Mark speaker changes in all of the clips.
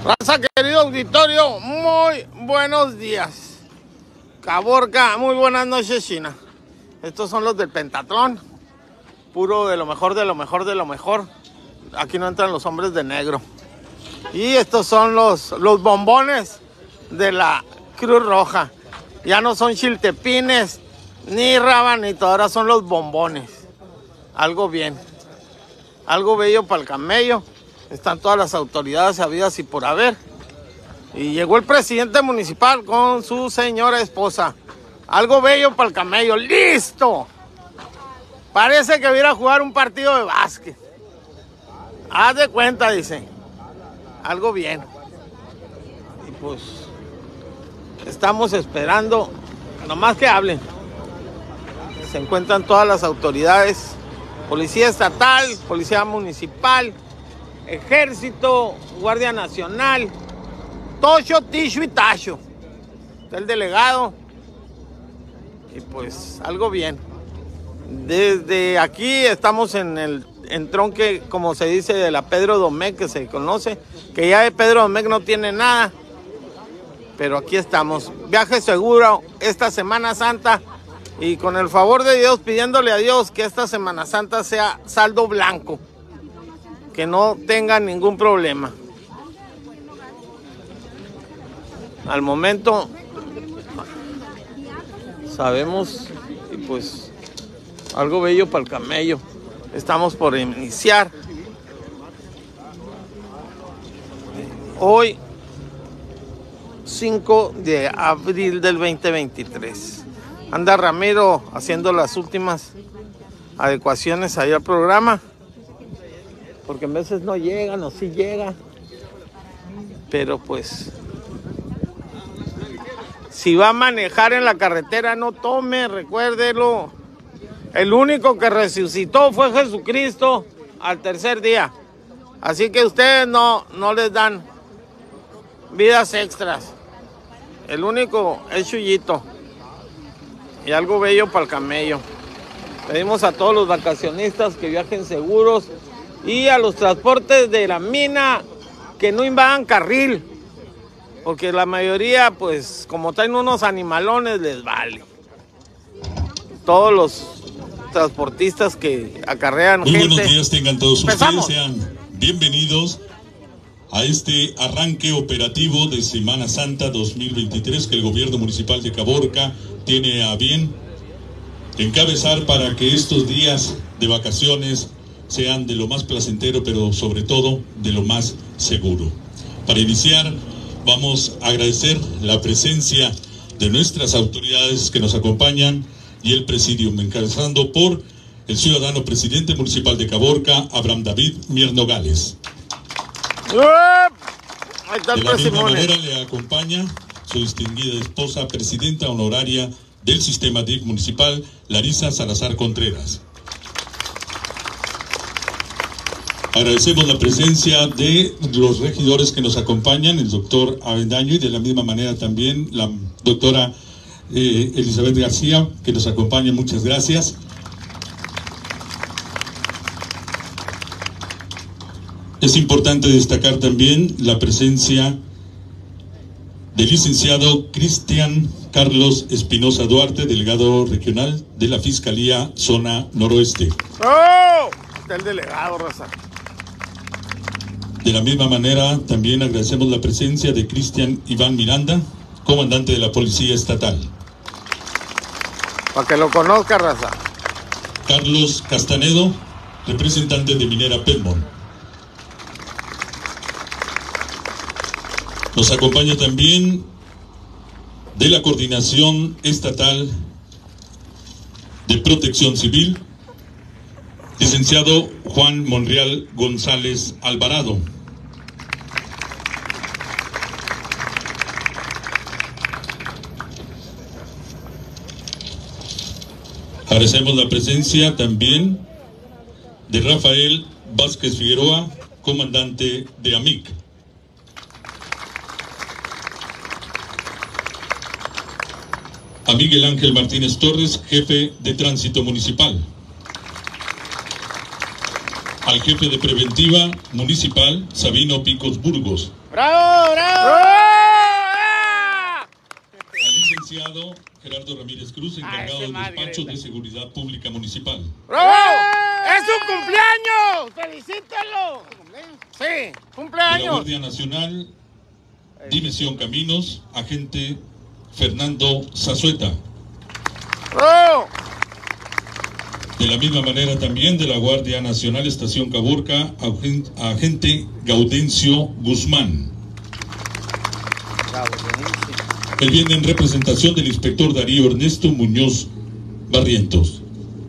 Speaker 1: Raza, querido auditorio, muy buenos días. Caborca, muy buenas noches, China. Estos son los del Pentatlón. Puro de lo mejor, de lo mejor, de lo mejor. Aquí no entran los hombres de negro. Y estos son los bombones de la Cruz Roja. Ya no son chiltepines, ni rabanito, ahora son los bombones. Algo bien. Algo bello para el camello. Están todas las autoridades habidas y por haber. Y llegó el presidente municipal con su señora esposa. Algo bello para el camello. ¡Listo! Parece que viera a jugar un partido de básquet. Haz de cuenta, dice. Algo bien. Y pues estamos esperando nomás que hablen. Se encuentran todas las autoridades. Policía estatal, policía municipal, ejército, guardia nacional, Tocho, Ticho y Tacho. Está el delegado. Y pues algo bien. Desde aquí estamos en el entronque, como se dice, de la Pedro Domecq, que se conoce, que ya de Pedro Domecq no tiene nada. Pero aquí estamos. Viaje seguro esta Semana Santa. Y con el favor de Dios, pidiéndole a Dios que esta Semana Santa sea saldo blanco. Que no tenga ningún problema. Al momento sabemos, y pues algo bello para el camello. Estamos por iniciar. Hoy 5 de abril del 2023. Anda Ramiro haciendo las últimas adecuaciones ahí al programa. Porque a veces no llegan o sí llegan. Pero pues, si va a manejar en la carretera, no tome, recuérdelo. El único que resucitó fue Jesucristo al tercer día. Así que ustedes no les dan vidas extras. El único es Chuyito. Y algo bello para el camello. Pedimos a todos los vacacionistas que viajen seguros. Y a los transportes de la mina que no invadan carril. Porque la mayoría, pues, como traen unos animalones, les vale. Todos los transportistas que acarrean
Speaker 2: muy
Speaker 1: gente.
Speaker 2: Buenos días tengan todos
Speaker 1: ¡Empezamos!
Speaker 2: ustedes, sean bienvenidos a este arranque operativo de Semana Santa 2023 que el gobierno municipal de Caborca tiene a bien encabezar para que estos días de vacaciones sean de lo más placentero, pero sobre todo de lo más seguro. Para iniciar, vamos a agradecer la presencia de nuestras autoridades que nos acompañan y el presidium, encabezando por el ciudadano presidente municipal de Caborca, Abraham David Mier Nogales.
Speaker 1: Ahí está el
Speaker 2: De la misma
Speaker 1: testimonio.
Speaker 2: manera le acompaña su distinguida esposa, presidenta honoraria del sistema DIF municipal, Larisa Salazar Contreras. Agradecemos la presencia de los regidores que nos acompañan, el doctor Avendaño, y de la misma manera también la doctora Elizabeth García, que nos acompaña. Muchas gracias. Es importante destacar también la presencia del licenciado Cristian Carlos Espinosa Duarte, delegado regional de la Fiscalía Zona Noroeste.
Speaker 1: ¡Oh! Está el delegado, raza.
Speaker 2: De la misma manera, también agradecemos la presencia de Cristian Iván Miranda, comandante de la Policía Estatal.
Speaker 1: Para que lo conozca, raza.
Speaker 2: Carlos Castanedo, representante de Minera Petmon. Nos acompaña también de la Coordinación Estatal de Protección Civil, licenciado Juan Monreal González Alvarado. Agradecemos la presencia también de Rafael Vázquez Figueroa, comandante de AMIC. A Miguel Ángel Martínez Torres, jefe de Tránsito Municipal. Al jefe de Preventiva Municipal, Sabino Picos Burgos.
Speaker 1: ¡Bravo, bravo!
Speaker 2: Al licenciado Gerardo Ramírez Cruz, encargado del despacho de Seguridad Pública Municipal.
Speaker 1: ¡Bravo! ¡Es su cumpleaños! ¡Felicítalo! Sí,
Speaker 2: De la
Speaker 1: cumpleaños.
Speaker 2: Guardia Nacional, División Caminos, agente Fernando Zazueta.
Speaker 1: ¡Bravo!
Speaker 2: De la misma manera también de la Guardia Nacional, Estación Caborca, agente Gaudencio Guzmán. Él viene en representación del inspector Darío Ernesto Muñoz Barrientos.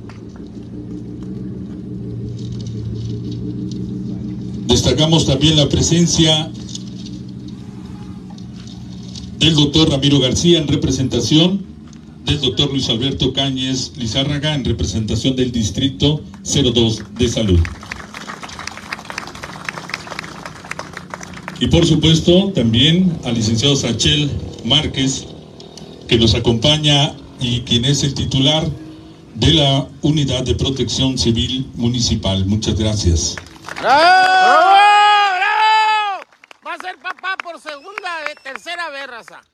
Speaker 2: Destacamos también la presencia del doctor Ramiro García en representación del doctor Luis Alberto Cáñez Lizárraga en representación del Distrito 02 de Salud. Y por supuesto también al licenciado Sachel Márquez, que nos acompaña y quien es el titular de la Unidad de Protección Civil Municipal. Muchas gracias.
Speaker 1: ¡Bravo! ¡Bravo! Va a ser papá por tercera vez, raza.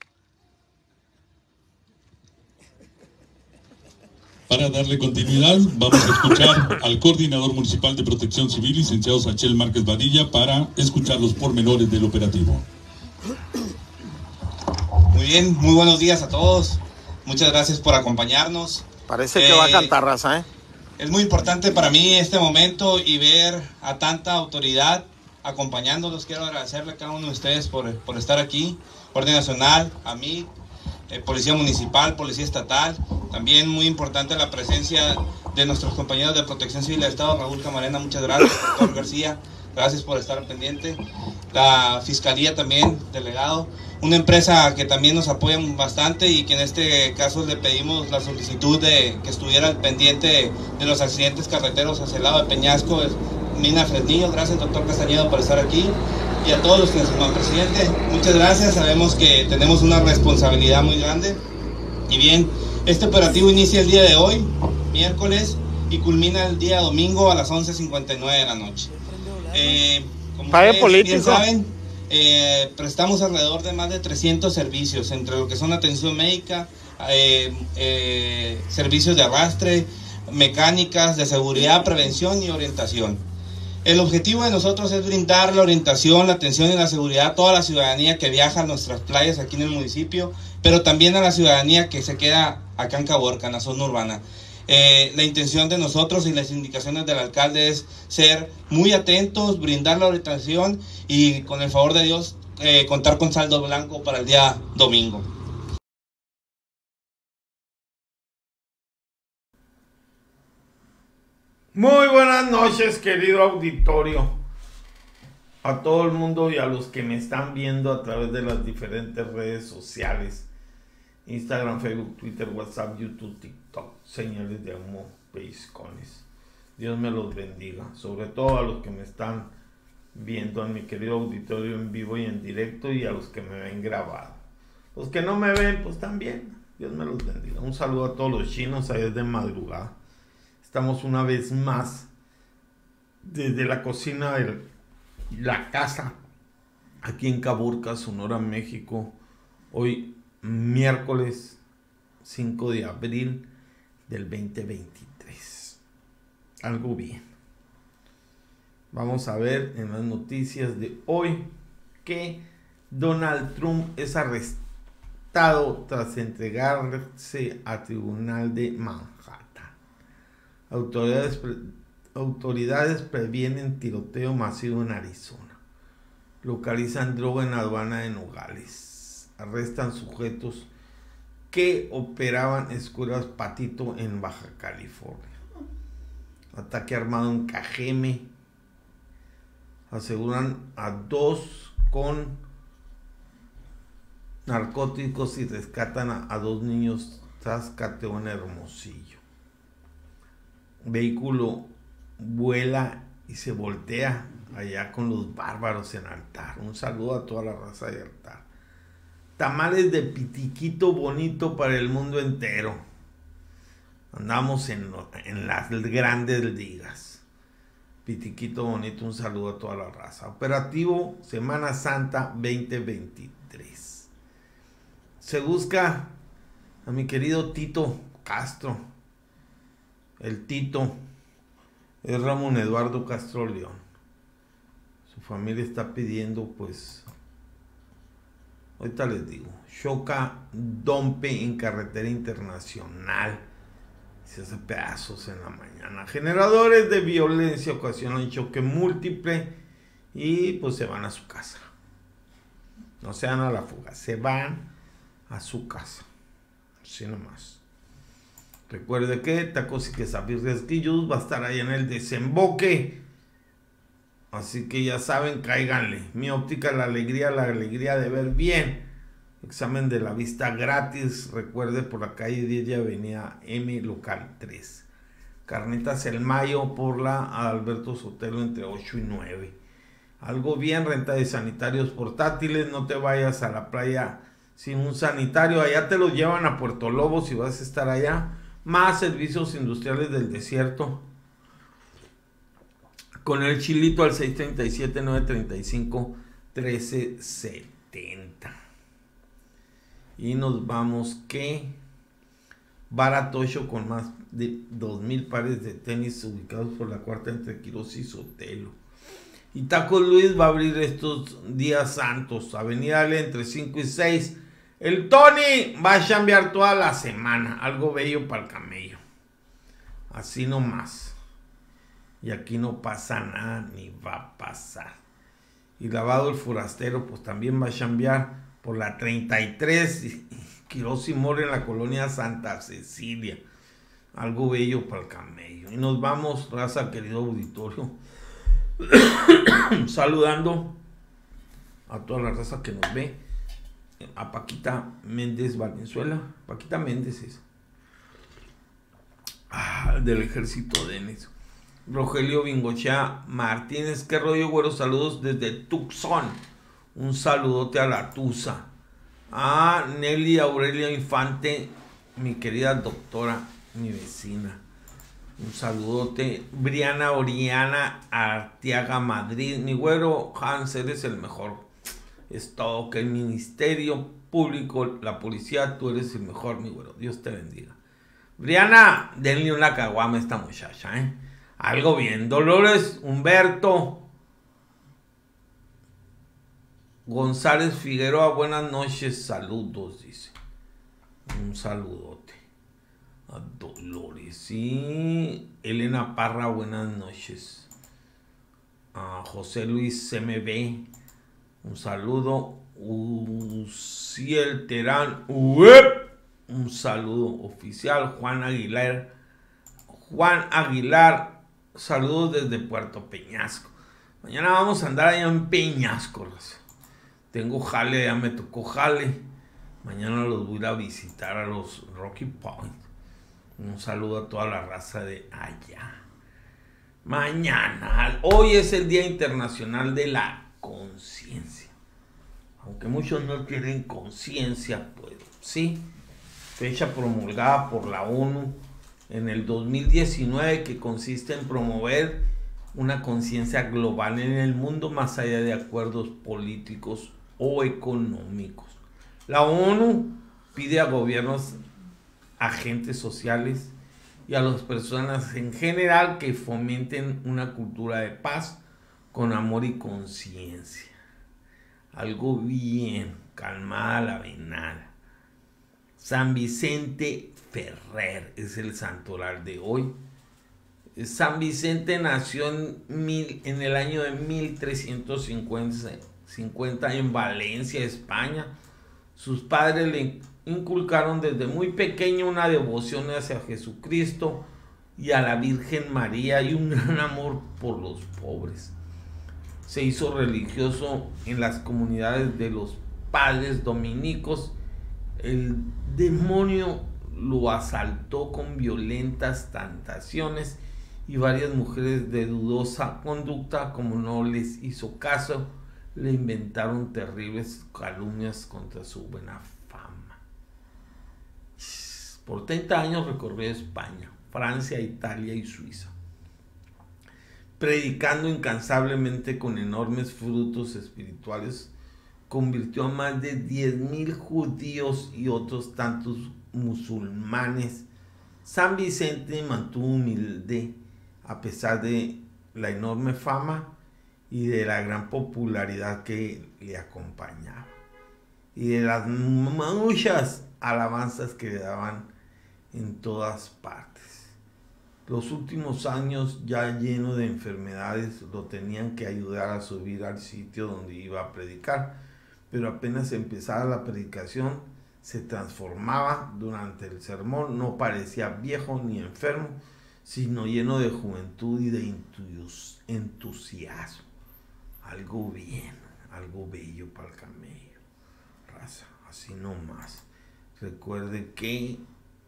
Speaker 2: Para darle continuidad, vamos a escuchar al coordinador municipal de Protección Civil, licenciado Sachel Márquez Badilla, para escuchar los pormenores del operativo.
Speaker 3: Muy bien, muy buenos días a todos. Muchas gracias por acompañarnos.
Speaker 1: Parece que va a cantar, raza, ¿eh?
Speaker 3: Es muy importante para mí este momento y ver a tanta autoridad acompañándolos. Quiero agradecerle a cada uno de ustedes por estar aquí. Guardia Nacional, a mí, Policía Municipal, Policía Estatal. También muy importante la presencia de nuestros compañeros de Protección Civil del Estado, Raúl Camarena, muchas gracias, doctor García, gracias por estar pendiente. La Fiscalía también, delegado. Una empresa que también nos apoya bastante y que en este caso le pedimos la solicitud de que estuviera al pendiente de los accidentes carreteros hacia el lado de Peñasco, es Mina Fresnillo. Gracias, doctor Castañedo, por estar aquí. Y a todos los que nos llaman, presidente, muchas gracias. Sabemos que tenemos una responsabilidad muy grande. Y bien, este operativo inicia el día de hoy, miércoles, y culmina el día domingo a las 11:59 de la noche. Como ustedes bien saben, prestamos alrededor de más de 300 servicios, entre lo que son atención médica, servicios de arrastre, mecánicas, de seguridad, prevención y orientación. El objetivo de nosotros es brindar la orientación, la atención y la seguridad a toda la ciudadanía que viaja a nuestras playas aquí en el municipio, pero también a la ciudadanía que se queda acá en Caborca, en la zona urbana. La intención de nosotros y las indicaciones del alcalde es ser muy atentos, brindar la orientación y con el favor de Dios contar con saldo blanco para el día domingo.
Speaker 1: Muy buenas noches, querido auditorio, a todo el mundo y a los que me están viendo a través de las diferentes redes sociales, Instagram, Facebook, Twitter, WhatsApp, YouTube, TikTok, señales de humo, pellizcones. Dios me los bendiga, sobre todo a los que me están viendo en mi querido auditorio en vivo y en directo, y a los que me ven grabado. Los que no me ven, pues también, Dios me los bendiga. Un saludo a todos los chinos, ahí es de madrugada. Estamos una vez más desde la cocina de la casa, aquí en Caborca, Sonora, México. Hoy miércoles 5 de abril del 2023. Algo bien. Vamos a ver en las noticias de hoy que Donald Trump es arrestado tras entregarse a tribunal de Manhattan. Autoridades previenen tiroteo masivo en Arizona. Localizan droga en aduana de Nogales. Arrestan sujetos que operaban escuelas Patito en Baja California. Ataque armado en Cajeme. Aseguran a 2 con narcóticos y rescatan a 2 niños tras cateo en Hermosillo. Vehículo vuela y se voltea allá con los bárbaros en Altar. Un saludo a toda la raza de Altar. Tamales de pitiquito bonito para el mundo entero. Andamos en las grandes ligas. Pitiquito bonito, un saludo a toda la raza. Operativo Semana Santa 2023. Se busca a mi querido Tito Castro. El Tito es Ramón Eduardo Castro León. Su familia está pidiendo, pues, ahorita les digo, choca dompe en carretera internacional. Se hace pedazos en la mañana. Generadores de violencia ocasionan choque múltiple y pues se van a su casa. No se dan a la fuga, se van a su casa. Así nomás. Recuerde que Tacos y Quesabirrias Guillus va a estar ahí en el desemboque. Así que ya saben, cáiganle. Mi óptica, la alegría de ver bien. Examen de la vista gratis, recuerde, por la calle 10 y avenida M, local 3. Carnitas El Mayo por la Alberto Sotelo entre 8 y 9. Algo bien, renta de sanitarios portátiles. No te vayas a la playa sin un sanitario. Allá te lo llevan a Puerto Lobo si vas a estar allá. Más servicios industriales del desierto. Con el chilito al 637-935-1370. Y nos vamos que Baratocho con más de 2,000 pares de tenis ubicados por la cuarta entre Quirós y Sotelo. Y Taco Luis va a abrir estos días santos. Avenida Ale entre 5 y 6. El Tony va a chambear toda la semana. Algo bello para el camello. Así nomás. Y aquí no pasa nada ni va a pasar. Y Lavado el Forastero pues también va a chambear por la 33 Quirós y More en la colonia Santa Cecilia. Algo bello para el camello. Y nos vamos, raza, querido auditorio, saludando a toda la raza que nos ve. A Paquita Méndez Valenzuela. Paquita Méndez es del ejército de Enes. Rogelio Bingochea Martínez, qué rollo, güero, saludos desde Tucson. Un saludote a la Tusa. A Nelly Aurelia Infante, mi querida doctora, mi vecina. Un saludote. Briana Oriana Arteaga Madrid. Mi güero Hans, eres el mejor. Es todo, que el Ministerio Público, la policía, tú eres el mejor, mi güero. Dios te bendiga. Briana, denle una caguama a esta muchacha, ¿eh? Algo bien. Dolores Humberto González Figueroa, buenas noches, saludos, dice. Un saludote a Dolores. Y Elena Parra, buenas noches. A José Luis CMB, un saludo. Uciel Terán, un saludo oficial. Juan Aguilar, saludos desde Puerto Peñasco. Mañana vamos a andar allá en Peñasco. Tengo jale, ya me tocó jale. Mañana los voy a ir a visitar a los Rocky Point. Un saludo a toda la raza de allá. Mañana, hoy es el Día Internacional de la Conciencia. Aunque muchos no tienen conciencia, pues sí. Fecha promulgada por la ONU en el 2019, que consiste en promover una conciencia global en el mundo más allá de acuerdos políticos o económicos. La ONU pide a gobiernos, agentes sociales y a las personas en general que fomenten una cultura de paz con amor y conciencia. Algo bien, calmada la venada. San Vicente Ferrer es el santoral de hoy. San Vicente nació en el año de 1350 en Valencia, España. Sus padres le inculcaron desde muy pequeño una devoción hacia Jesucristo y a la Virgen María y un gran amor por los pobres. Se hizo religioso en las comunidades de los padres dominicos. El demonio lo asaltó con violentas tentaciones y varias mujeres de dudosa conducta, como no les hizo caso, le inventaron terribles calumnias contra su buena fama. Por 30 años recorrió España, Francia, Italia y Suiza. predicando incansablemente con enormes frutos espirituales, convirtió a más de 10,000 judíos y otros tantos musulmanes. San Vicente mantuvo humilde a pesar de la enorme fama y de la gran popularidad que le acompañaba, y de las muchas alabanzas que le daban en todas partes. Los últimos años, ya lleno de enfermedades, lo tenían que ayudar a subir al sitio donde iba a predicar, pero apenas empezaba la predicación, se transformaba durante el sermón. No parecía viejo ni enfermo, sino lleno de juventud y de entusiasmo. Algo bien, algo bello para el camello. Raza, así nomás. Recuerde que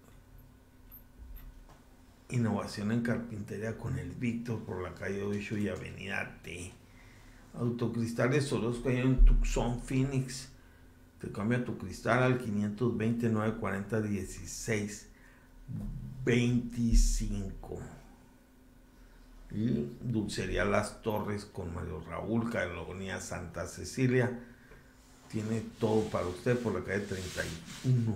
Speaker 1: innovación en carpintería con el Víctor por la calle 8 y avenida T. Autocristales Orozco allá en Tucson, Phoenix. Te cambia tu cristal al 520-940-1625. Y Dulcería Las Torres con Mario Raúl, Colonia Santa Cecilia. Tiene todo para usted por la calle 31.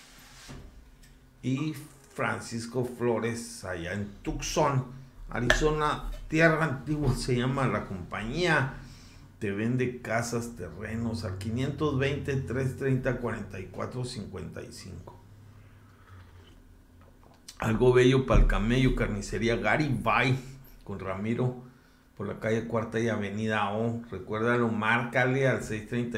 Speaker 1: Y Francisco Flores allá en Tucson, Arizona, Tierra Antigua se llama la compañía. Te vende casas, terrenos al 520-330-4455. Algo bello para el camello, carnicería Garibay con Ramiro por la calle Cuarta y avenida O. Recuérdalo, márcale al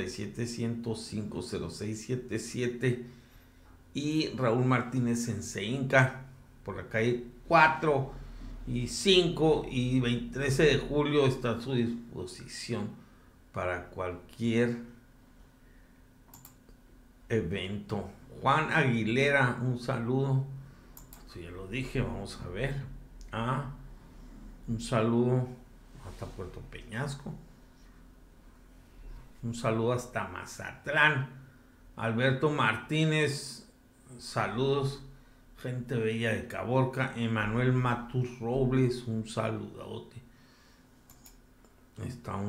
Speaker 1: 637-105-0677. Y Raúl Martínez en Ceinca por la calle 4 y 5 y 13 de julio está a su disposición para cualquier evento. Juan Aguilera, un saludo. Si ya lo dije, vamos a ver. Un saludo hasta Puerto Peñasco. Un saludo hasta Mazatlán. Alberto Martínez, saludos. Gente bella de Caborca. Emanuel Matus Robles, un saludote. Está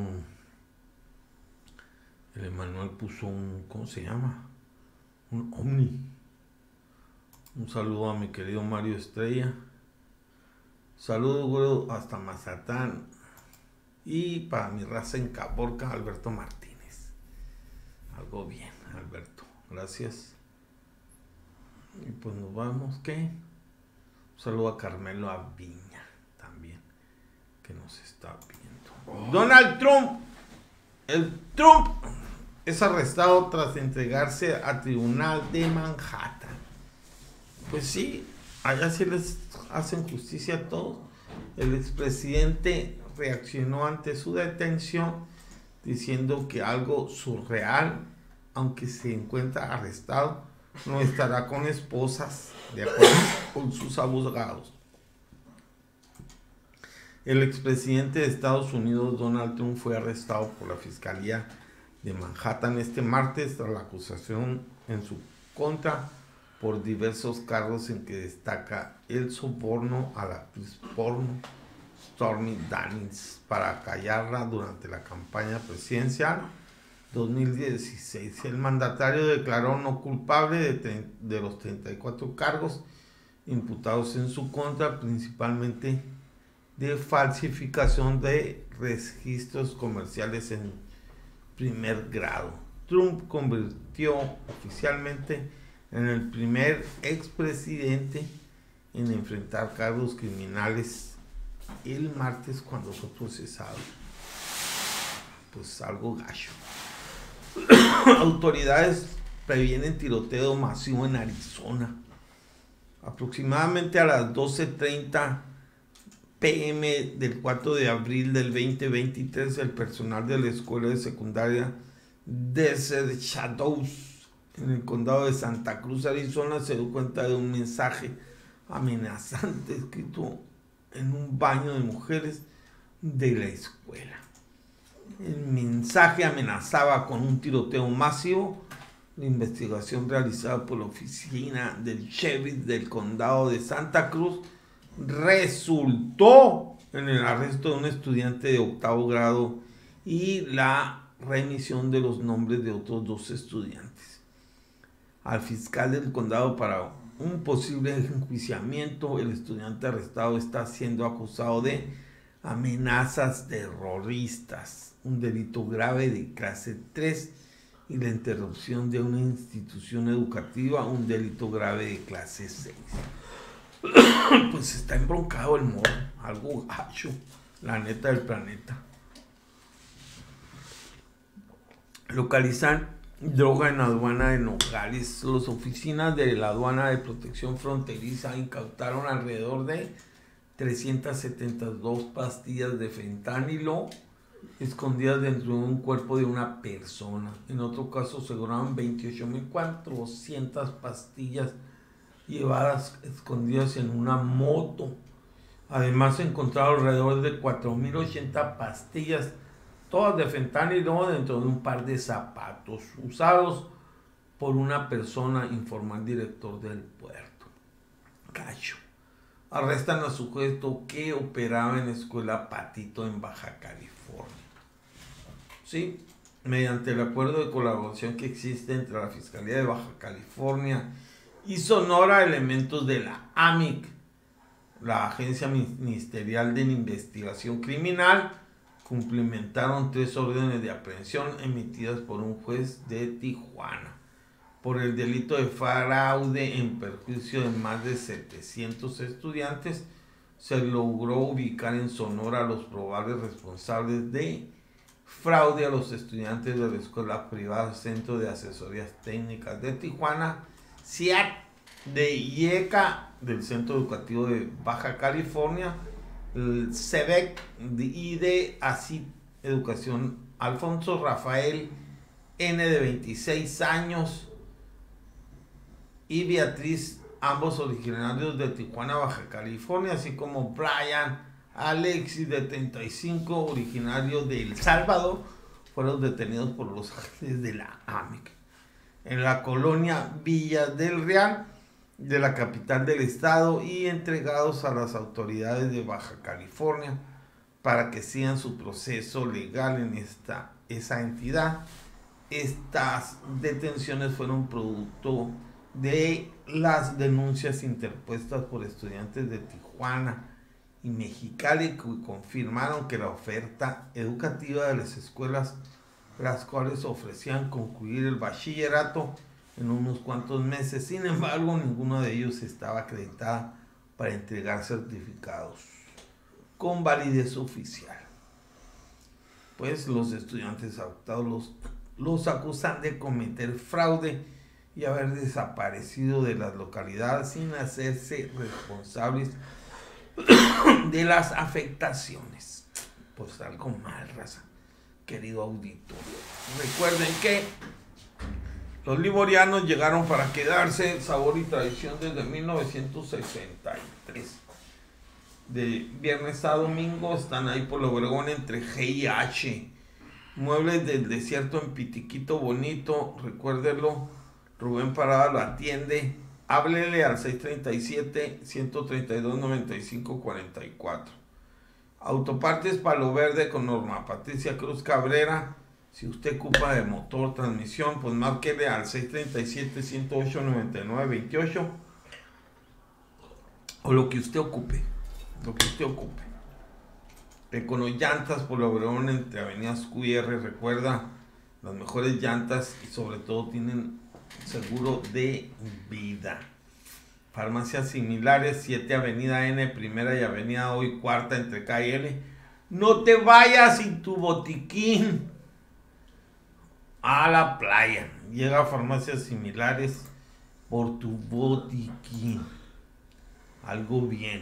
Speaker 1: el Emanuel puso ¿cómo se llama? Un Omni. Un saludo a mi querido Mario Estrella. Saludos, güero, hasta Mazatlán. Y para mi raza en Caborca, Alberto Martínez. Algo bien, Alberto. Gracias. Y pues nos vamos, ¿qué? Un saludo a Carmelo Aviña también, que nos está viendo. Donald Trump. El Trump es arrestado tras entregarse al tribunal de Manhattan. Pues sí, allá sí les hacen justicia a todos. El expresidente reaccionó ante su detención diciendo que algo surreal, aunque se encuentra arrestado, no estará con esposas, de acuerdo con sus abogados. El expresidente de Estados Unidos, Donald Trump, fue arrestado por la Fiscalía de Manhattan este martes tras la acusación en su contra por diversos cargos en que destaca el soborno a la actriz porno Stormy Daniels para callarla durante la campaña presidencial 2016. El mandatario declaró no culpable de los 34 cargos imputados en su contra, principalmente de falsificación de registros comerciales en primer grado. Trump convirtió oficialmente en el primer expresidente en enfrentar cargos criminales el martes cuando fue procesado. Pues algo gacho. Autoridades previenen tiroteo masivo en Arizona. Aproximadamente a las 12:30 p.m. del 4 de abril del 2023, el personal de la escuela de secundaria Desert Shadows en el condado de Santa Cruz, Arizona, se dio cuenta de un mensaje amenazante escrito en un baño de mujeres de la escuela. El mensaje amenazaba con un tiroteo masivo. La investigación realizada por la oficina del sheriff del condado de Santa Cruz resultó
Speaker 4: en el arresto de un estudiante de 8º grado y la remisión de los nombres de otros 2 estudiantes al fiscal del condado para un posible enjuiciamiento. El estudiante arrestado está siendo acusado de amenazas terroristas, un delito grave de clase 3, y la interrupción de una institución educativa, un delito grave de clase 6. Pues está embroncado el modo, algo gacho, la neta del planeta. Localizan droga en la aduana de Nogales. Las oficinas de la aduana de protección fronteriza incautaron alrededor de 372 pastillas de fentanilo escondidas dentro de un cuerpo de una persona. En otro caso aseguraron 28.400 pastillas llevadas escondidas en una moto. Además se encontraron alrededor de 4.080 pastillas, todas de fentanilo, dentro de un par de zapatos usados por una persona, informó el director del puerto. Cacho. Arrestan a sujeto que operaba en la escuela Patito en Baja California. Sí, mediante el acuerdo de colaboración que existe entre la Fiscalía de Baja California y Sonora, elementos de la AMIC, la Agencia Ministerial de Investigación Criminal, cumplimentaron 3 órdenes de aprehensión emitidas por un juez de Tijuana por el delito de fraude en perjuicio de más de 700 estudiantes. Se logró ubicar en Sonora a los probables responsables de fraude a los estudiantes de la escuela privada Centro de Asesorías Técnicas de Tijuana, CIAT, de IECA, del Centro Educativo de Baja California, el CEBEC y de ACID Educación. Alfonso Rafael N, de 26 años, y Beatriz, ambos originarios de Tijuana, Baja California, así como Brian Alexis, de 35, originario de El Salvador, fueron detenidos por los agentes de la AMIC en la colonia Villa del Real de la capital del estado y entregados a las autoridades de Baja California para que sigan su proceso legal en esa entidad. Estas detenciones fueron producto de las denuncias interpuestas por estudiantes de Tijuana y Mexicali, que confirmaron que la oferta educativa de las escuelas, las cuales ofrecían concluir el bachillerato en unos cuantos meses, sin embargo ninguno de ellos estaba acreditada para entregar certificados con validez oficial. Pues los estudiantes adoptados los acusan de cometer fraude y haber desaparecido de las localidades sin hacerse responsables de las afectaciones. Pues algo mal, raza, querido auditorio. Recuerden que los liborianos llegaron para quedarse, sabor y tradición desde 1963. De viernes a domingo están ahí por Obregón entre G y H. Muebles del Desierto en Pitiquito Bonito, recuérdelo. Rubén Parada lo atiende. Háblele al 637-132-9544. Autopartes Palo Verde con Norma Patricia Cruz Cabrera. Si usted ocupa de motor, transmisión, pues márquele al 637-108-9928. O lo que usted ocupe. Econo Llantas por Obregón entre Avenidas QR. Recuerda, las mejores llantas y sobre todo tienen seguro de vida. Farmacias Similares, 7 Avenida N, primera y Avenida Hoy, cuarta entre K y L. No te vayas sin tu botiquín a la playa. Llega a Farmacias Similares por tu botiquín. Algo bien.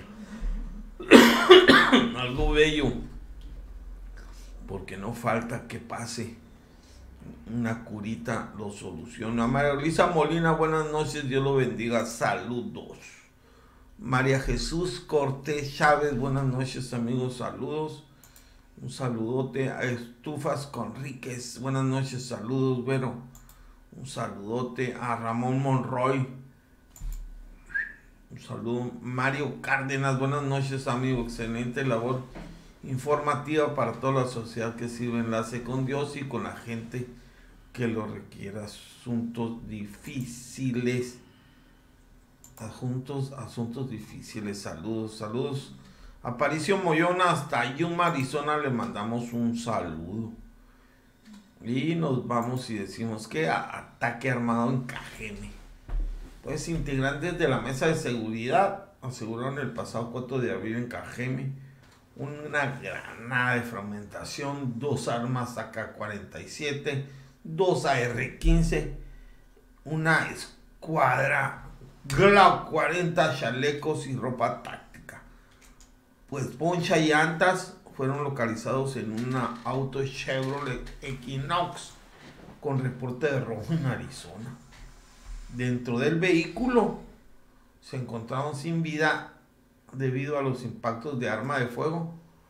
Speaker 4: Algo bello. Porque no falta que pase. Una curita lo soluciona. María Luisa Molina, buenas noches, Dios lo bendiga, saludos. María Jesús Cortés Chávez, buenas noches amigos, saludos. Un saludote a Estufas Conríquez, buenas noches, saludos, Vero. Un saludote a Ramón Monroy. Un saludo. Mario Cárdenas, buenas noches, amigo. Excelente labor informativa para toda la sociedad que sirve enlace con Dios y con la gente que lo requiera. Asuntos difíciles. Asuntos difíciles. Saludos. Aparicio Moyona, hasta Yuma, Arizona, le mandamos un saludo. Y nos vamos y decimos que ataque armado en Cajeme. Pues integrantes de la mesa de seguridad aseguraron el pasado 4 de abril en Cajeme una granada de fragmentación, 2 armas AK-47, 2 AR-15, una escuadra Glock 40, chalecos y ropa táctica. Pues poncha y llantas fueron localizados en un auto Chevrolet Equinox con reporte de robo en Arizona. Dentro del vehículo se encontraron sin vida debido a los impactos de arma de fuego.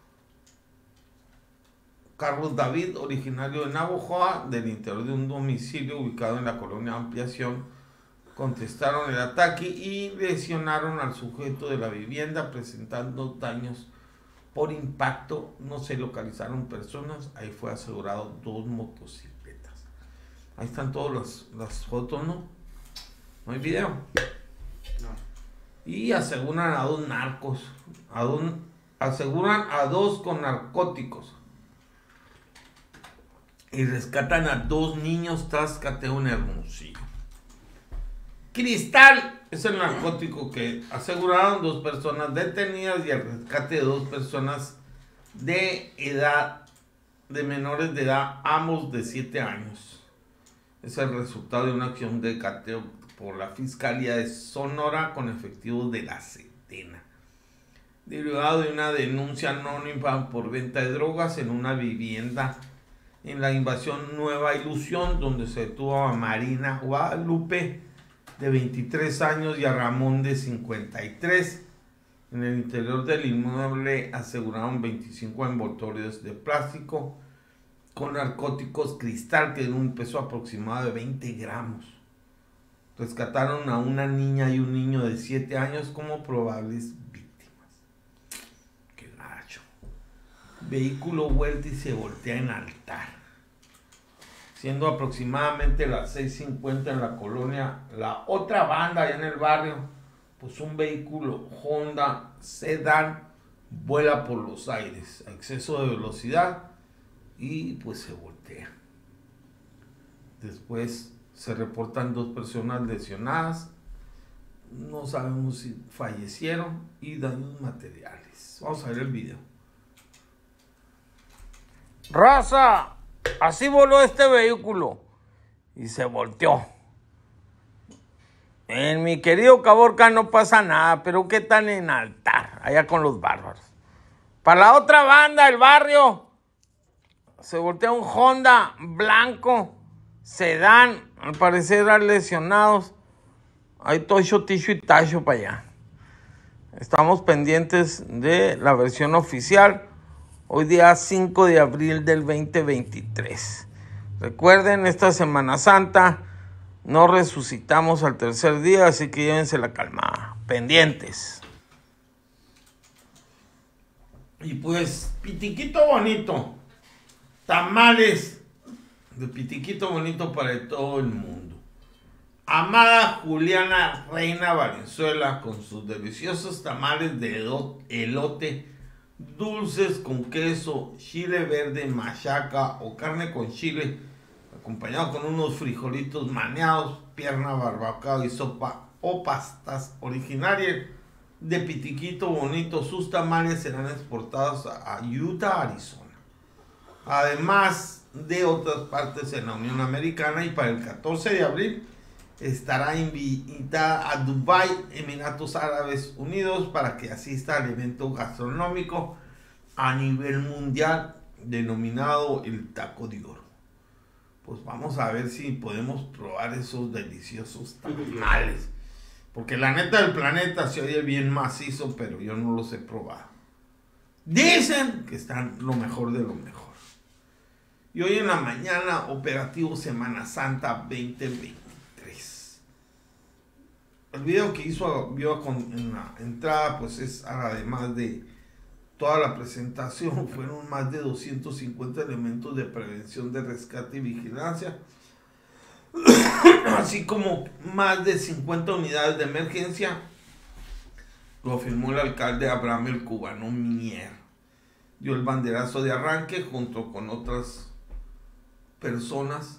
Speaker 4: Carlos David, originario de Navojoa, del interior de un domicilio ubicado en la colonia Ampliación, contestaron el ataque y lesionaron al sujeto de la vivienda, presentando daños por impacto. No se localizaron personas. Ahí fue asegurado 2 motocicletas. Ahí están todas las fotos, ¿no? ¿No hay video?
Speaker 3: No.
Speaker 4: Y aseguran a 2 narcos. Aseguran a 2 con narcóticos. Y rescatan a 2 niños tras cateo en Hermosillo. Cristal es el narcótico que aseguraron 2 personas detenidas y el rescate de 2 personas de menores de edad, ambos de 7 años. Es el resultado de una acción de cateo por la Fiscalía de Sonora con efectivos de la Sedena, derivado de una denuncia anónima por venta de drogas en una vivienda en la invasión Nueva Ilusión, donde se detuvo a Marina Guadalupe, de 23 años, y a Ramón, de 53. En el interior del inmueble aseguraron 25 envoltorios de plástico con narcóticos Cristal, que tiene un peso aproximado de 20 gramos. Rescataron a una niña y un niño de 7 años como probables víctimas. Qué gacho. Vehículo vuelta y se voltea en altar. Siendo aproximadamente las 6:50 en la colonia La Otra Banda, allá en el barrio, pues un vehículo Honda Sedan vuela por los aires a exceso de velocidad y pues se voltea. Después se reportan 2 personas lesionadas, no sabemos si fallecieron, y daños materiales. Vamos a ver el video. Raza, así voló este vehículo y se volteó. En mi querido Caborca no pasa nada, pero qué tal en altar, allá con los bárbaros. Para La Otra Banda, el barrio, se voltea un Honda blanco sedán, al parecer eran lesionados. Hay tocho, ticho y tacho para allá. Estamos pendientes de la versión oficial. Hoy día 5 de abril del 2023. Recuerden, esta Semana Santa no resucitamos al tercer día, así que llévense la calmada. Pendientes. Y pues, pitiquito bonito. Tamales de pitiquito bonito para todo el mundo. Amada Juliana Reina Valenzuela, con sus deliciosos tamales de elote, dulces con queso, chile verde, machaca o carne con chile, acompañado con unos frijolitos maneados, pierna barbacoa y sopa o pastas originarias de pitiquito bonito. Sus tamales serán exportados a Utah, Arizona, además de otras partes en la Unión Americana, y para el 14 de abril estará invitada a Dubái, Emiratos Árabes Unidos, para que asista al evento gastronómico a nivel mundial denominado el Taco de Oro. Pues vamos a ver si podemos probar esos deliciosos tamales, porque la neta del planeta se oye bien macizo, pero yo no los he probado. Dicen que están lo mejor de lo mejor. Y hoy en la mañana, operativo Semana Santa 2023. el video que vio en la entrada, pues es además de toda la presentación, fueron más de 250 elementos de prevención, de rescate y vigilancia, así como más de 50 unidades de emergencia. Lo afirmó el alcalde Abraham el Cubano Mier. Dio el banderazo de arranque junto con otras personas,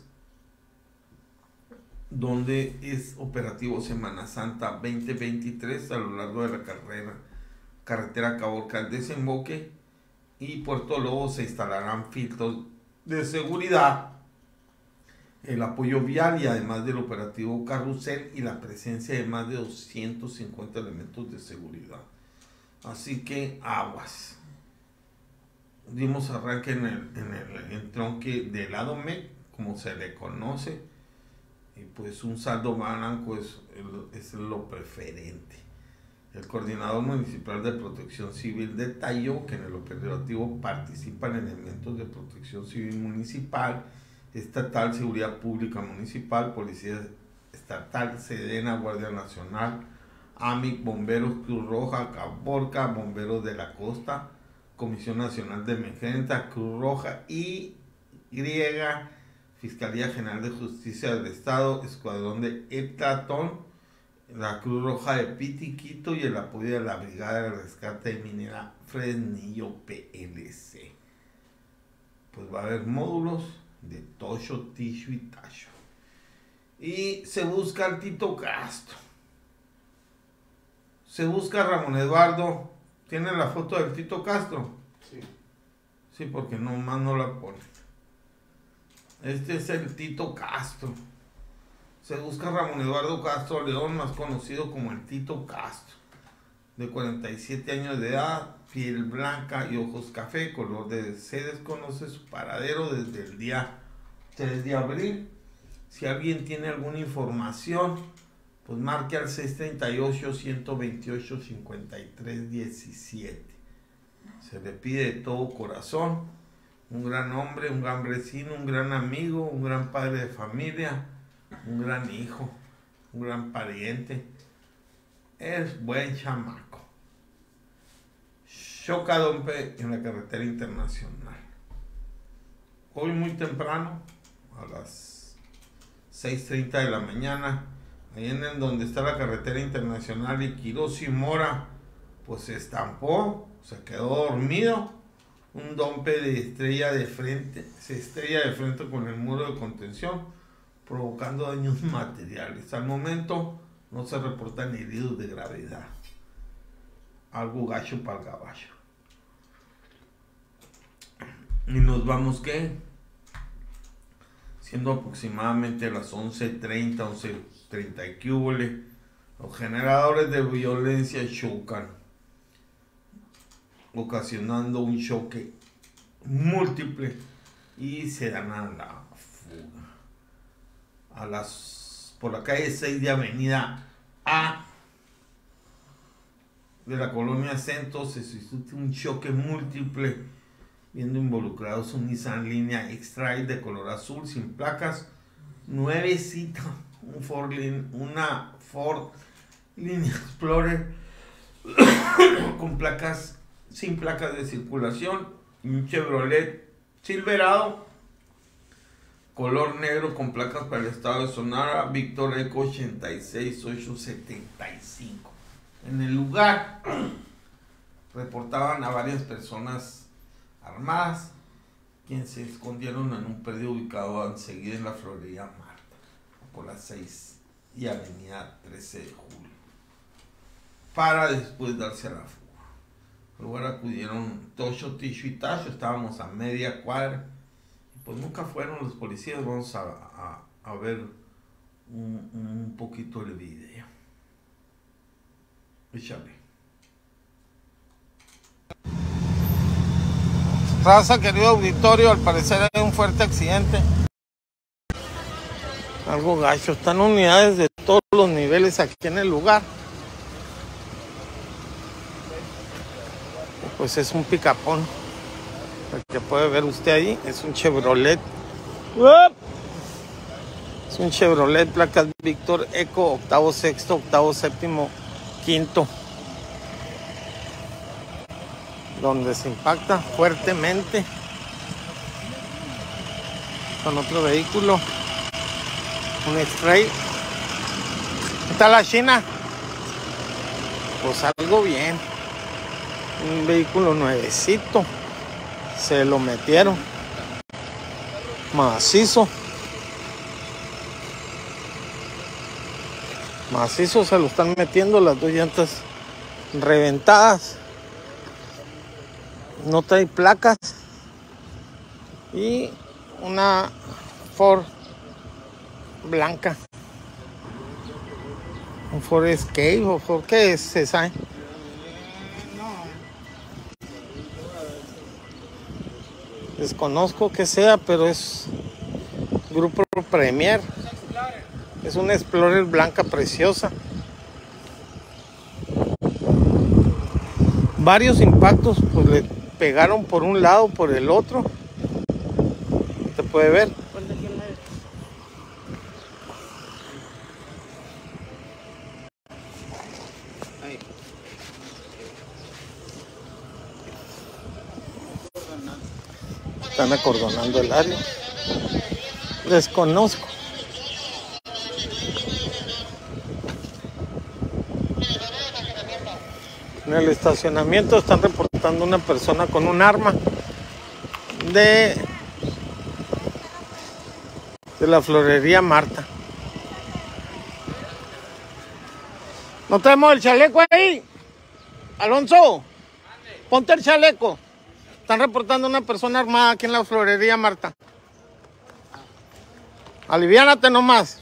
Speaker 4: donde es operativo Semana Santa 2023 a lo largo de la carretera Caborca al desemboque y Puerto Lobo. Se instalarán filtros de seguridad, el apoyo vial y además del operativo Carrusel y la presencia de más de 250 elementos de seguridad. Así que aguas. Dimos arranque en el tronque del lado MEC, como se le conoce, y pues un saldo blanco es lo preferente. El coordinador municipal de protección civil detalló que en el operativo participan elementos de protección civil municipal, estatal, seguridad pública municipal, policía estatal, Sedena, Guardia Nacional, AMIC, bomberos, Cruz Roja, Caborca, bomberos de la costa, Comisión Nacional de Emergencia, Cruz Roja y Fiscalía General de Justicia del Estado, Escuadrón de Heptatón, la Cruz Roja de Pitiquito y el apoyo de la Brigada de Rescate de Minera Fresnillo PLC. Pues va a haber módulos de Tocho, Ticho y Tacho. Y se busca al Tito Castro. Se busca a Ramón Eduardo. ¿Tiene la foto del Tito Castro?
Speaker 1: Sí.
Speaker 4: Sí, porque nomás no la pone. Este es el Tito Castro. Se busca a Ramón Eduardo Castro León, más conocido como el Tito Castro, de 47 años de edad, piel blanca y ojos café, color de... Se desconoce su paradero desde el día 3 de abril. Si alguien tiene alguna información, pues marque al 638-128-5317. Se le pide de todo corazón. Un gran hombre, un gran vecino, un gran amigo, un gran padre de familia, un gran hijo, un gran pariente. Es buen chamaco. Choca dompe en la carretera internacional. Hoy muy temprano, a las 6:30 de la mañana, ahí en donde está la carretera internacional y Quirós y Mora, pues se estampó, se quedó dormido. Un dompe se estrella de frente con el muro de contención, provocando daños materiales. Al momento no se reportan heridos de gravedad. Algo gacho para el caballo. Y nos vamos, ¿qué? Siendo aproximadamente las 11:30, 11:30 que húbole, los generadores de violencia chocan, ocasionando un choque múltiple y se dan a la fuga. Por la calle 6 de Avenida A de la colonia Centro se suscita un choque múltiple, viendo involucrados un Nissan Línea X-Trail de color azul sin placas, nuevecita, una Ford Línea Explorer sin placas de circulación, y un Chevrolet Silverado color negro con placas para el estado de Sonora, Víctor Eco 86875. En el lugar reportaban a varias personas armadas, quienes se escondieron en un predio ubicado enseguida en la Florería Marta, por las 6 y Avenida 13 de Julio, para después darse a la fuga. Al lugar acudieron Tocho, Ticho y Tacho, estábamos a media cuadra, y pues nunca fueron los policías. Vamos a ver un poquito el video. Échale. Raza, querido auditorio, al parecer hay un fuerte accidente. Algo gacho, están unidades de todos los niveles aquí en el lugar. Pues es un picapón, el que puede ver usted ahí, es un Chevrolet.
Speaker 1: Es un Chevrolet, placas Víctor Eco, octavo sexto, octavo séptimo, quinto. Donde se impacta fuertemente con otro vehículo. Un X-Ray. ¿Qué tal la China? Pues algo bien. Un vehículo nuevecito. Se lo metieron. Macizo. Macizo se lo están metiendo, las dos llantas reventadas. No trae placas. Y una Ford blanca. Un Ford Escape o Ford, ¿qué es esa? Desconozco que sea, pero es Grupo Premier. Es una Explorer blanca preciosa. Varios impactos, pues le pegaron por un lado, por el otro. Se puede ver. Están acordonando el área. Desconozco. En el estacionamiento están reportando una persona con un arma de la florería Marta. ¿No tenemos el chaleco ahí? Alonso, ponte el chaleco. Están reportando una persona armada aquí en la florería Marta. Aliviánate nomás.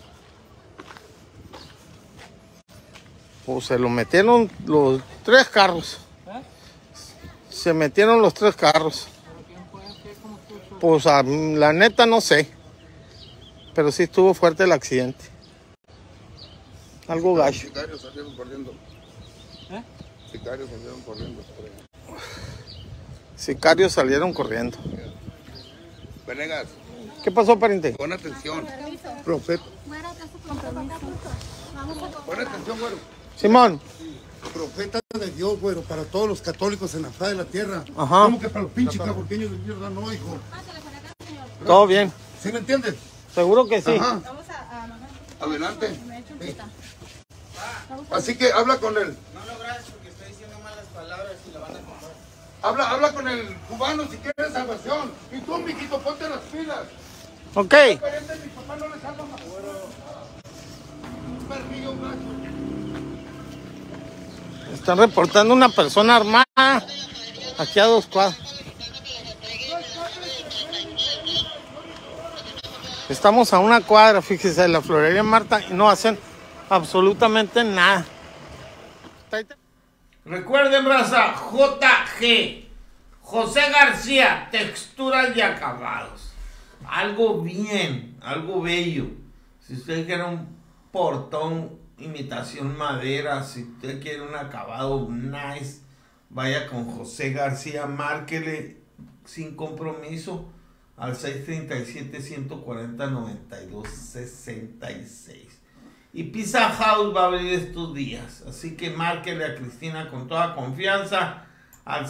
Speaker 1: Pues se lo metieron los 3 carros. Se metieron los 3 carros. Pues la neta no sé. Pero sí estuvo fuerte el accidente. Algo gacho.
Speaker 5: Sicarios salieron corriendo. Sicarios salieron corriendo.
Speaker 1: Sicarios salieron corriendo.
Speaker 5: Venegas.
Speaker 1: ¿Qué pasó, pariente?
Speaker 5: Pon atención. Profeta. Pon atención, güero.
Speaker 1: Simón.
Speaker 6: Profeta de Dios, güero, para todos los católicos en la faz de la tierra.
Speaker 1: Ajá.
Speaker 6: ¿Cómo que para los pinches caborqueños de mierda no, hijo?
Speaker 1: Todo bien.
Speaker 6: ¿Sí me entiendes?
Speaker 1: Seguro que sí.
Speaker 6: Ajá.
Speaker 5: Adelante. Sí. Así que habla con él.
Speaker 3: No, gracias, porque estoy diciendo malas palabras y la van a comprar.
Speaker 5: Habla con el cubano si quieres salvación. Y tú, mijito, ponte las pilas.
Speaker 1: Ok.
Speaker 5: Mi papá no le salva más. Un perrillo, un gacho.
Speaker 1: Están reportando una persona armada aquí a 2 cuadras. Estamos a 1 cuadra, fíjese, de la florería Marta y no hacen absolutamente nada. Recuerden, raza, JG, José García, texturas y acabados. Algo bien, algo bello. Si usted quiere un portón, imitación madera, si usted quiere un acabado nice, vaya con José García, márquele sin compromiso al 637-140-9266. Y Pizza House va a abrir estos días, así que márquele a Cristina con toda confianza al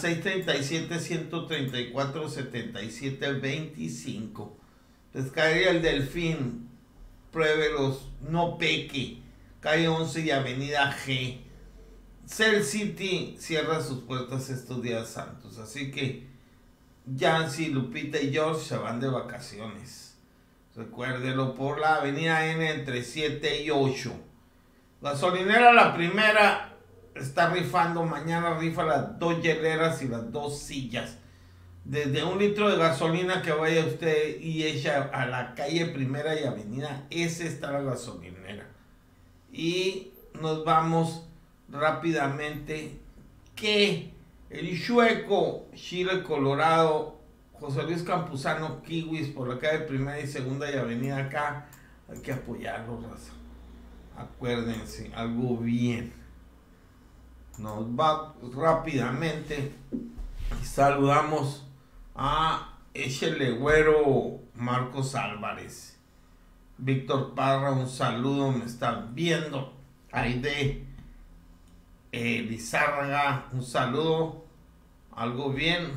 Speaker 1: 637-134-7725. Pescadería El Delfín, pruébelos, no peque. Calle 11 y Avenida G. Cell City cierra sus puertas estos días santos, así que Yancy, Lupita y George se van de vacaciones. Recuérdelo, por la Avenida N entre 7 y 8. Gasolinera La Primera está rifando, mañana rifa las 2 hieleras y las 2 sillas. Desde 1 litro de gasolina que vaya usted y echa a la calle Primera y Avenida S está la gasolinera. Y nos vamos rápidamente que el Chueco, Chile Colorado, José Luis Campuzano, Kiwis, por la calle Primera y Segunda y Avenida acá, hay que apoyarlo, raza. Acuérdense, algo bien. Nos va rápidamente y saludamos a Echele Güero Marcos Álvarez.
Speaker 4: Víctor Parra, un saludo, me está viendo. Aide Lizárraga, un saludo, algo bien.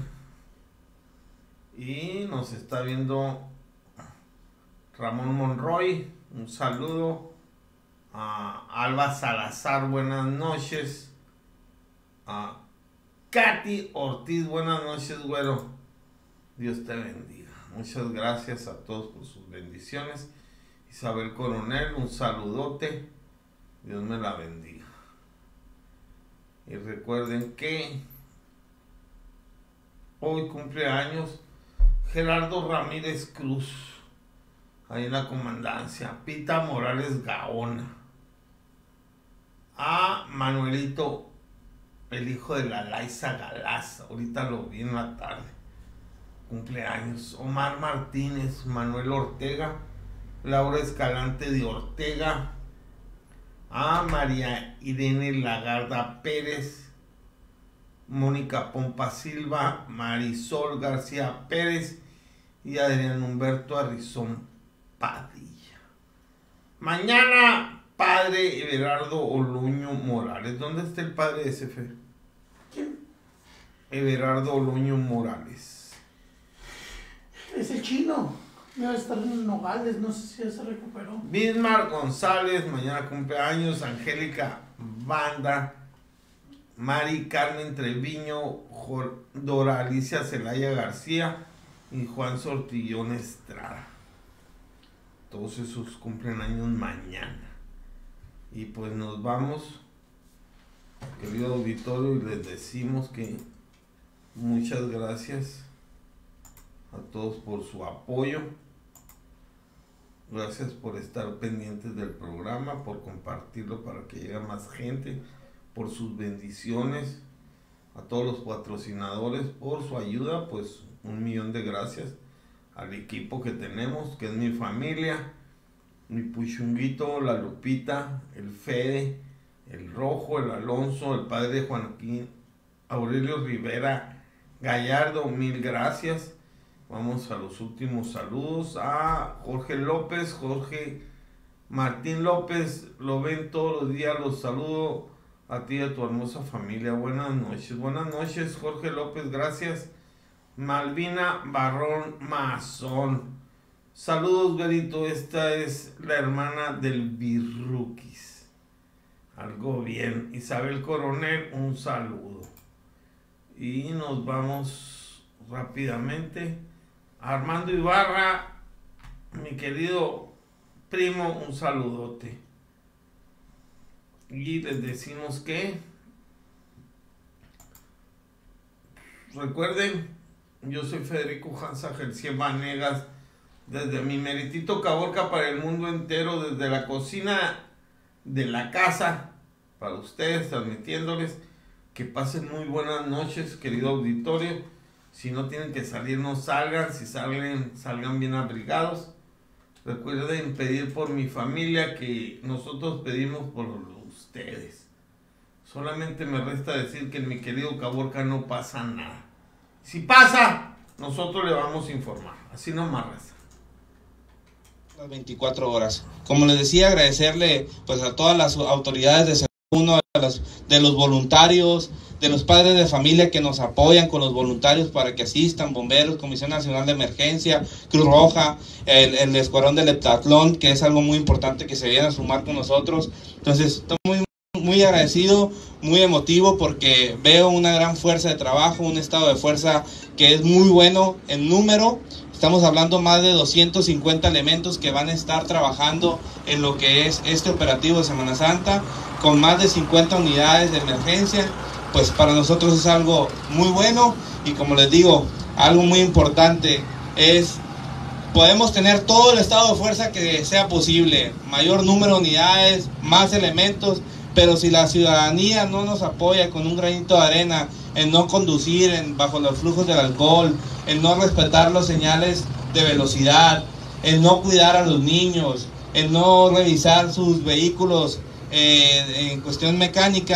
Speaker 4: Y nos está viendo Ramón Monroy, un saludo. A Alba Salazar, buenas noches. A Katy Ortiz, buenas noches, güero. Dios te bendiga. Muchas gracias a todos por sus bendiciones. Isabel Coronel, un saludote. Dios me la bendiga. Y recuerden que hoy cumple años Gerardo Ramírez Cruz, ahí en la comandancia. Pita Morales Gaona. A Manuelito, el hijo de la Laisa Galaz, ahorita lo vi en la tarde, cumpleaños. Omar Martínez, Manuel Ortega, Laura Escalante de Ortega. A María Irene Lagarda Pérez, Mónica Pompa Silva, Marisol García Pérez y Adrián Humberto Arrizón Padilla. Mañana, padre Everardo Oluño Morales. ¿Dónde está el padre de ese fe?
Speaker 7: ¿Quién?
Speaker 4: Everardo Oluño Morales.
Speaker 7: Es el chino. Debe estar en Nogales, no sé si ya se recuperó.
Speaker 4: Bismar González, mañana cumpleaños. Angélica Banda, Mari Carmen Treviño, Dora Alicia Celaya García y Juan Sortillón Estrada. Todos esos cumplen años mañana. Y pues nos vamos, querido auditorio, y les decimos que muchas gracias a todos por su apoyo. Gracias por estar pendientes del programa, por compartirlo para que llegue más gente, por sus bendiciones, a todos los patrocinadores por su ayuda. Pues 1,000,000 de gracias al equipo que tenemos, que es mi familia, mi Puchunguito, la Lupita, el Fede, el Rojo, el Alonso, el padre Joaquín Aurelio Rivera Gallardo, 1000 gracias. Vamos a los últimos saludos. A Jorge López, Jorge Martín López, lo ven todos los días, los saludo a ti y a tu hermosa familia. Buenas noches Jorge López, gracias. Malvina Barrón Mazón, saludos Garito, esta es la hermana del Birruquis. Algo bien. Isabel Coronel, un saludo. Y nos vamos rápidamente. Armando Ibarra, mi querido primo, un saludote. Y les decimos que recuerden, yo soy Federico Hansa Gercía Vanegas, desde mi meritito Caborca para el mundo entero, desde la cocina de la casa, para ustedes, transmitiéndoles. Que pasen muy buenas noches, querido auditorio. Si no tienen que salir, no salgan. Si salen, salgan bien abrigados. Recuerden pedir por mi familia, que nosotros pedimos por ustedes. Solamente me resta decir que en mi querido Caborca no pasa nada. Si pasa, nosotros le vamos a informar. Así nomás, raza.
Speaker 3: Las 24 horas. Como les decía, agradecerle pues a todas las autoridades de salud, uno de los voluntarios, de los padres de familia que nos apoyan con los voluntarios para que asistan, bomberos, Comisión Nacional de Emergencia, Cruz Roja, el escuadrón del heptatlón, que es algo muy importante que se viene a sumar con nosotros. Entonces, estoy muy agradecido, muy emotivo, porque veo una gran fuerza de trabajo, un estado de fuerza que es muy bueno en número. Estamos hablando más de 250 elementos que van a estar trabajando en lo que es este operativo de Semana Santa, con más de 50 unidades de emergencia. Pues para nosotros es algo muy bueno, y como les digo, algo muy importante es, podemos tener todo el estado de fuerza que sea posible, mayor número de unidades, más elementos, pero si la ciudadanía no nos apoya con un granito de arena en no conducir bajo los flujos del alcohol, en no respetar las señales de velocidad, en no cuidar a los niños, en no revisar sus vehículos en cuestión mecánica,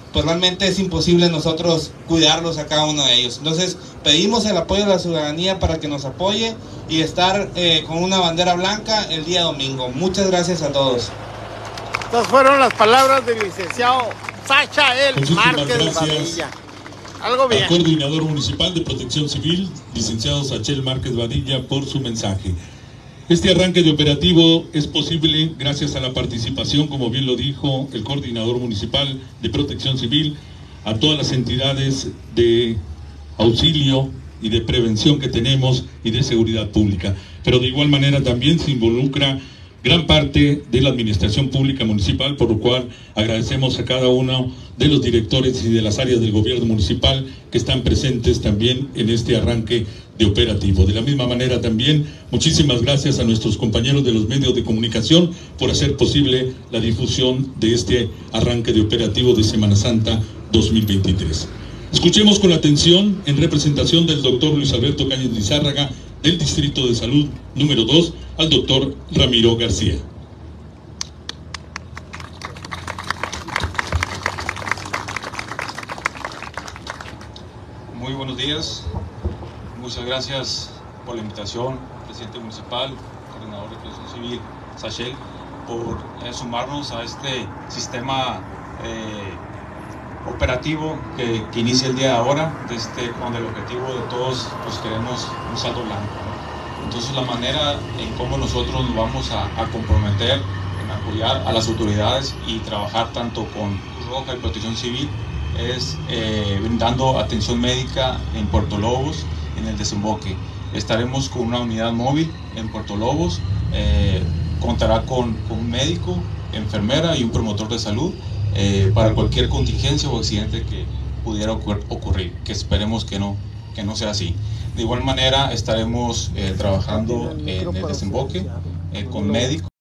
Speaker 3: pues realmente es imposible nosotros cuidarlos a cada uno de ellos. Entonces pedimos el apoyo de la ciudadanía para que nos apoye y estar con una bandera blanca el día domingo. Muchas gracias a todos.
Speaker 1: Estas fueron las palabras del licenciado Sachael Márquez Badilla. Algo bien.
Speaker 2: Al coordinador municipal de Protección Civil, licenciado Sachael Márquez Badilla, por su mensaje. Este arranque de operativo es posible gracias a la participación, como bien lo dijo el coordinador municipal de Protección Civil, a todas las entidades de auxilio y de prevención que tenemos y de seguridad pública. Pero de igual manera también se involucra gran parte de la administración pública municipal, por lo cual agradecemos a cada uno de los directores y de las áreas del gobierno municipal que están presentes también en este arranque de operativo. De la misma manera también, muchísimas gracias a nuestros compañeros de los medios de comunicación por hacer posible la difusión de este arranque de operativo de Semana Santa 2023. Escuchemos con atención, en representación del doctor Luis Alberto Cañas Lizárraga, del Distrito de Salud número 2, al doctor Ramiro García.
Speaker 8: Muy buenos días, muchas gracias por la invitación, presidente municipal, coordinador de Protección Civil, Sachael, por sumarnos a este sistema operativo que inicia el día de ahora, con el objetivo de todos, pues queremos un saldo blanco, ¿no? Entonces la manera en cómo nosotros nos vamos a comprometer en apoyar a las autoridades y trabajar tanto con Cruz Roja y Protección Civil es brindando atención médica en Puerto Lobos, en el desemboque. Estaremos con una unidad móvil en Puerto Lobos, contará con un médico, enfermera y un promotor de salud para cualquier contingencia o accidente que pudiera ocurrir, que esperemos que no sea así. De igual manera estaremos trabajando en el desemboque con médicos.